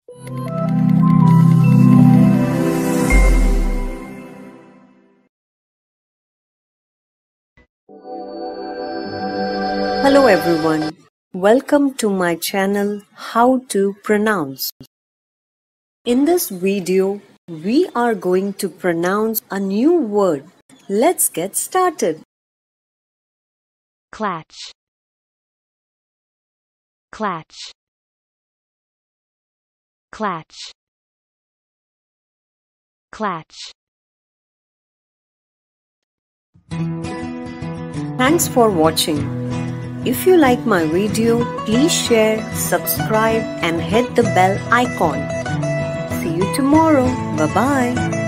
Hello everyone, welcome to my channel How to Pronounce. In this video, we are going to pronounce a new word. Let's get started. Klach. Klach. Klach. Klach. Thanks for watching. If you like my video, please share, subscribe and hit the bell icon. See you tomorrow. Bye-bye.